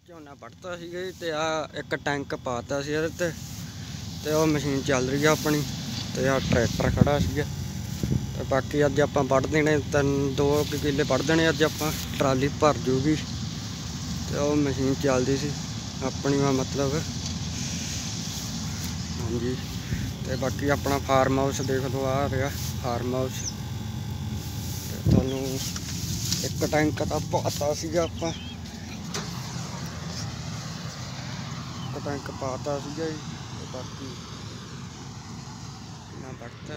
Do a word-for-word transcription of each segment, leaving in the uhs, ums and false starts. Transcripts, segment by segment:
ਝੋਨਾ ਵੱਢਤਾ ਸੀਗਾ ਜੀ ਤੇ ਆ ਇੱਕ ਟੈਂਕ ਪਾਤਾ ਸੀ ਇਹਦੇ ਤੇ ਤੇ ਉਹ ਮਸ਼ੀਨ ਚੱਲ ਰਹੀ ਆ ਆਪਣੀ ਤੇ ਆ ਟਰੈਕਟਰ ਖੜਾ ਸੀਗਾ ਤੇ ਬਾਕੀ ਅੱਜ ਆਪਾਂ ਵੱਢ ਦੇਣੇ ਤਿੰਨ ਦੋ ਕਿੱਲੇ ਵੱਢ ਦੇਣੇ ਅੱਜ ਆਪਾਂ ਟਰਾਲੀ ਭਰ ਜੂਗੀ ਤੇ ਉਹ ਮਸ਼ੀਨ ਚੱਲਦੀ ਸੀ ਆਪਣੀ मतलब हाँ जी। ਤੇ ਬਾਕੀ ਆਪਣਾ ਫਾਰਮ ਹਾਊਸ ਦੇਖ ਲਓ ਆ ਰਿਹਾ ਫਾਰਮ ਹਾਊਸ ਤੇ ਤੁਹਾਨੂੰ ਇੱਕ ਟੈਂਕ ਤਾਂ ਪਾਤਾ ਸੀਗਾ ਆਪਾਂ टैंक पाता जी बाकी ना बढ़ता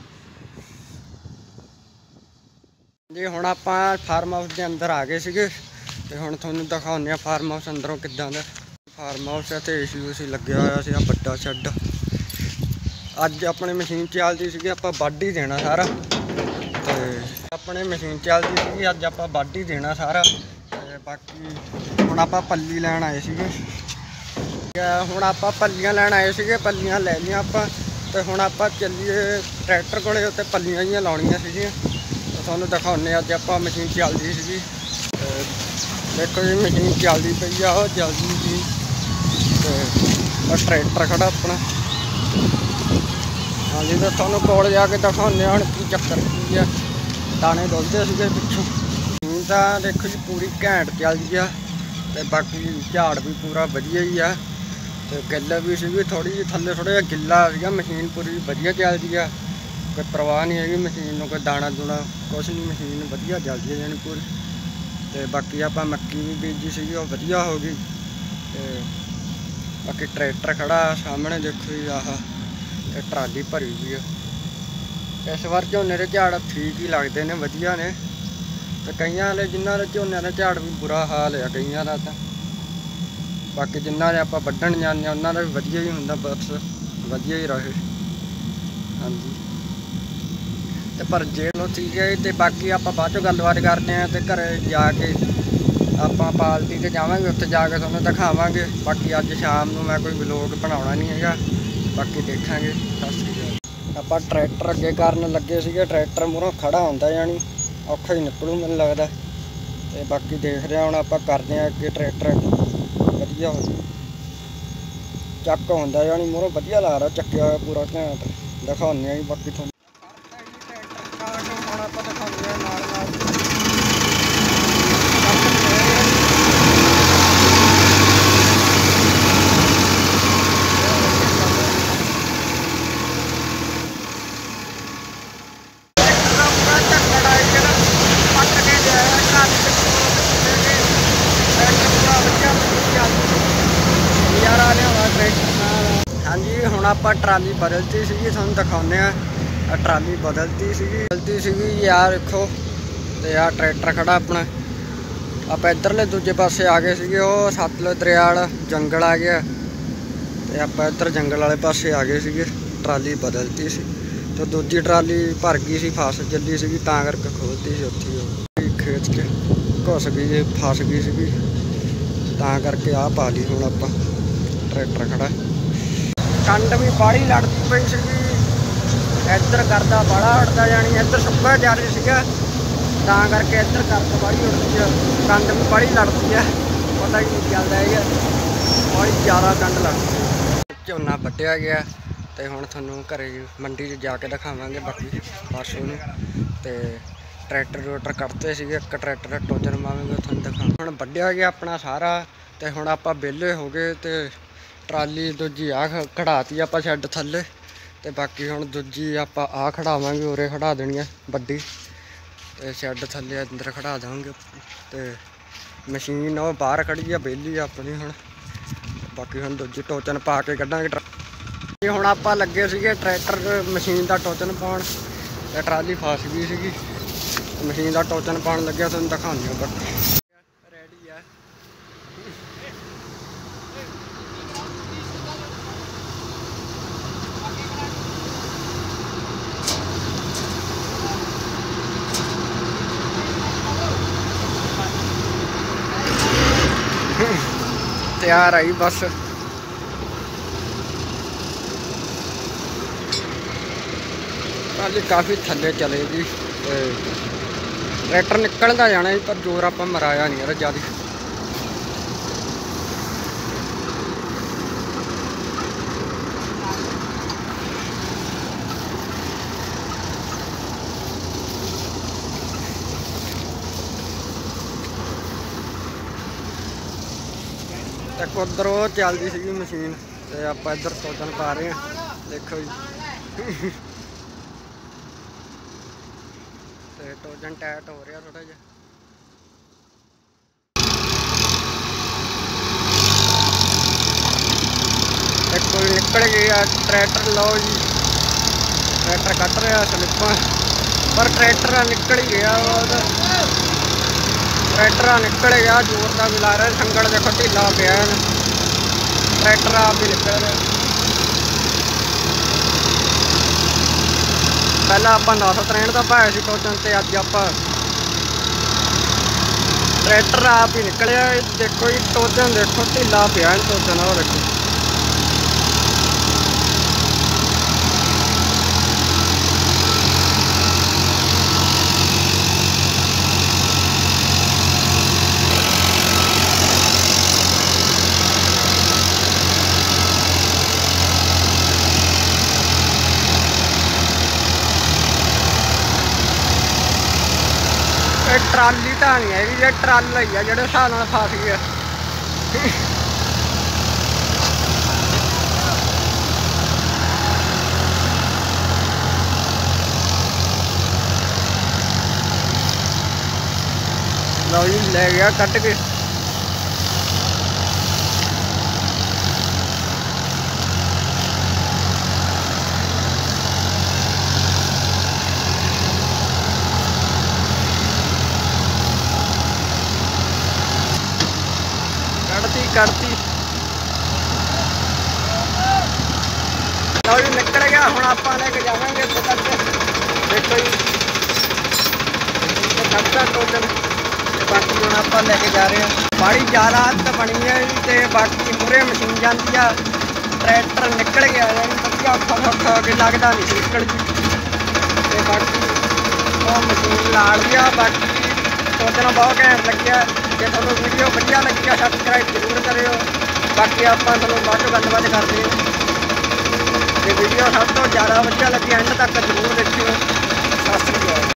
जी। हुण आपां फार्म हाउस के अंदर आ गए सीगे ते हुण तुहानूं दिखाउने फार्म हाउस अंदरों किद्दां दा फार्म हाउस है। एसी उसी लग्या होया सी बड़ा शैड अज अपनी मशीन चलती सी आपां वढ ही देना सारा ते अपनी मशीन चलती सी अज आपां वढ ही देना सारा ते बाकी हुण आपां पल्ली लैण आए सीगे हुण आपां पल्लियां लैण आए सीगे पल्लियां लै लियां आपां ते हुण आपां चलीए ट्रैक्टर कोले उत्ते पल्लियां ही लाउणियां सीगियां ते तुहानूं दिखाउने अज आपां मशीन चलदी सीगी देखो जी मशीन चलदी पई आ ओह चलदी मशीन ते ट्रैक्टर खड़ा अपना हाँ जी। तो तुहानूं कोल जाके दिखाउने हुण की चक्कर की है दाने डुलदे सीगे पिछों मशीन तां देखो जी पूरी घैंट चलदी आ ते बाकी झाड़ भी पूरा वधिया ही आ तो गिल भी सी थोड़ी जी थले थोड़ा जिहा गिला सीगा मशीन पूरी वधिया चलदी आ कोई परवाह नहीं हैगी मशीन नूं कोई दाना दूना कुछ नहीं मशीन वधिया चलदी है जानी पूरी तो बाकी आपां मक्की भी बीजी सी वो वधिया हो गई तो बाकी ट्रैक्टर खड़ा सामने देखो जी आह ट्राली भरी हुई है इस बार झोने के झाड़ ठीक ही लगते हैं वधिया ने तो कईयां वाले जिन्हां दे झोने का झाड़ भी बुरा हाल है कईयां दा तां बाकी जिन्हां दे आपां वड्ढण जाने उन्हां दा भी वधिया ही हुंदा बस वधिया ही रहे हाँ जी। तो पर जे लो ठीक है तो बाकी आपां बाद चों गलबात करते हैं तो घरे जाके आपां पार्टी ते जावांगे उत्थे जाके तुहानूं दिखावांगे बाकी अज शाम नूं मैं कोई व्लॉग बनाउणा नहीं हैगा बाकी देखांगे। सत श्री अकाल। आपां ट्रैक्टर अगे करन लगे सीगे ट्रैक्टर मूहरों खड़ा हुंदा जानी औखा ही निकलू मैनूं लगदा ते बाकी देख रहे हुण आपां करदे आं अगे ट्रैक्टर वधिया हो चक होंदा जानी मूहरों वधिया ला रहा चक्या होया पूरा घैंट दिखाउने जी बाकी तुहानूं हाँ जी। हुण आपां ट्राली बदलती सी तुहानूं दिखाउने आ ट्राली बदलती सी बदलती सी यार देखो तो यार ट्रैक्टर खड़ा अपना आप इधरले दूजे पासे आ गए सीगे वो सतलुज दरिया वाला जंगल आ गया तो आप इधर जंगल वाले पासे आ गए सीगे ट्राली बदलती सी तो दूजी ट्राली भर गई सी फस चली सी तां करके खोलती सी उत्थे खेत च घुस गई फस गई सी तां करके आ पा ली हुण आपां ट्रैक्टर खड़ा कंड भी बाड़ी लड़ती पई सी इधर करदा बड़ा उड़दा जानी इधर सुक्का जा रही सीगा तां करके इधर करद बाड़ी उड़दी है कंड भी बड़ी लड़ती है पता ही नहीं चलदा है बड़ी ज़्यादा कंड लगती है। झोना वड्ढिया गया तो हुण तुहानूं घरे मंडी च जाके दिखावांगे बाकी परसों नूं ते ट्रैक्टर ट्रैक्टर कटते सीगे एक ट्रैक्टर टोजन मावांगे तुहानूं दिखा हुण वड्ढिया गया अपना सारा तो हुण आपां विहले हो गए तो ट्राली दूजी आ खड़ाती आपां शैड थल्ले तो बाकी हुण दूजी आपां आ खड़ावांगे उरे खड़ा देनी है वड्डी तो शैड थल्ले अंदर खड़ा देंगे तो मशीन वो बाहर खड़ी है बेली अपनी हुण बाकी हुण दूजी टोचन पा के कड्डांगे। हुण आपां लगे सीगे ट्रैक्टर मशीन का टोचन पाउण ते ट्राली फस गई सीगी मशीन का टोचन पाउण लग्या तुहानूं दिखाउने बाकी रेडी है। तैयार आई बस ट्राली काफ़ी थले चलेगी ट्रैक्टर निकलता जाना पर जोर आप मराया नहीं यार ज़्यादा ਇੱਕ ਉੱਧਰ ਉਹ ਚੱਲਦੀ ਸੀਗੀ ਮਸ਼ੀਨ ਤੇ ਆਪਾਂ ਇੱਧਰ ਟੋਜਨ ਪਾ ਰਹੇ ਹਾਂ। ਦੇਖੋ ਜੀ ਤੇ ਟੋਜਨ ਟਾਈਟ ਹੋ ਰਿਹਾ ਥੋੜਾ ਜਿਹਾ। ਇੱਕ ਕੋਈ ਨਿਕਲ ਗਿਆ ਟਰੈਕਟਰ। ਲਓ ਜੀ ਟਰੈਕਟਰ ਕੱਟ ਰਿਹਾ ਸਲਿੱਪਾਂ, ਪਰ ਟਰੈਕਟਰ ਨਿਕਲ ਹੀ ਗਿਆ। ਟਰੈਕਟਰ ਨਿਕਲ ਗਿਆ, ਜ਼ੋਰ ਦਾ ਵੀ ਲਾ ਰਿਹਾ। ਸੰਗਲ ਦੇਖੋ ਢਿੱਲਾ ਪਿਆ, ਟਰੈਕਟਰ ਆਪ ਹੀ ਨਿਕਲ ਰਿਹਾ। ਪਹਿਲਾਂ ਆਪਾਂ ਨੌ ਸੌ ਤਰੇਂਹਠ ਦਾ ਪਾਇਆ ਸੀ ਟੋਜਨ ਤੇ ਅੱਜ ਆਪਾਂ ਟਰੈਕਟਰ ਆਪ ਹੀ ਨਿਕਲਿਆ। ਦੇਖੋ ਜੀ ਟੋਜਨ ਦੇਖੋ ਢਿੱਲਾ ਪਿਆ ਟੋਜਨ। ਉਹ ਦੇਖੋ ਇਹ ਟਰਾਲੀ ਤਾਂ ਨਹੀਂ ਹੈਗੀ, ਇਹ ਟਰਾਲਾ ਹੀ ਆ ਜਿਹੜੇ ਹਿਸਾਬ ਨਾਲ ਫਸ ਗਿਆ। ਲਓ ਜੀ ਲੈ ਗਿਆ ਕੱਟ ਕੇ। ਕੱਢਤੀ ਕੱਢਤੀ ਲਓ ਜੀ ਨਿਕਲ ਗਿਆ। ਹੁਣ ਆਪਾਂ ਲੈ ਕੇ ਜਾਵਾਂਗੇ ਇੱਥੇ ਤੱਕ। ਦੇਖੋ ਜੀ ਕੱਢਦਾ ਟੋਜਨ ਤੇ ਬਾਕੀ ਹੁਣ ਆਪਾਂ ਲੈ ਕੇ ਜਾ ਰਹੇ ਹਾਂ। ਬੜੀ ਜ਼ਿਆਦਾ ਹੱਦ ਬਣੀ ਹੈ ਜੀ ਤੇ ਬਾਕੀ ਮੂਹਰੇ ਮਸ਼ੀਨ ਜਾਂਦੀ ਆ। ਟਰੈਕਟਰ ਨਿਕਲ ਗਿਆ ਯਾਨੀ ਵਧੀਆ ਔਖਾ ਸੌਖਾ ਕੇ ਲੱਗਦਾ ਨਹੀਂ ਸੀ ਨਿਕਲ ਜੀ। ਤੇ ਬਾਕੀ ਉਹ ਮਸ਼ੀਨ ਲਾ ਲਈ ਆ। ਬਾਕੀ ਟੋਜਨ ਬਹੁਤ ਘੈਂਟ ਲੱਗਿਆ। ਜੇ ਤੁਹਾਨੂੰ ਵੀਡੀਓ ਵਧੀਆ ਲੱਗੀ ਆ ਸਬਸਕ੍ਰਾਈਬ ਜ਼ਰੂਰ ਕਰਿਓ। ਬਾਕੀ ਆਪਾਂ ਤੁਹਾਨੂੰ ਬਾਅਦ ਚੋਂ ਗੱਲਬਾਤ ਕਰਦੇ ਹਾਂ। ਜੇ ਵੀਡੀਓ ਸਭ ਤੋਂ ਜ਼ਿਆਦਾ ਵਧੀਆ ਲੱਗੀ ਐਂਡ ਤੱਕ ਜ਼ਰੂਰ ਦੇਖਿਓ।